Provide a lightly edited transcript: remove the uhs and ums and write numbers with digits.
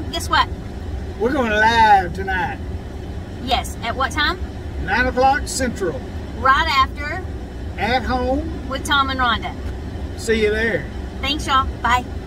guess what? We're going live tonight. Yes. At what time? 9 o'clock Central. Right after At home. with Tom and Rhonda. See you there. Thanks, y'all. Bye.